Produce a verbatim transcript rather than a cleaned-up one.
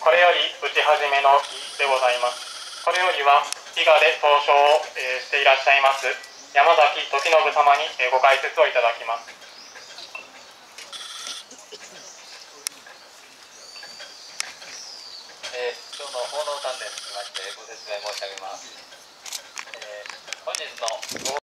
これより打ち始めの儀でございます。これよりは伊賀で刀匠を、えー、していらっしゃいます山崎時信様に、えー、ご解説をいただきます。 えー、今日の奉納関連につきましてご説明申し上げます。えー、本日の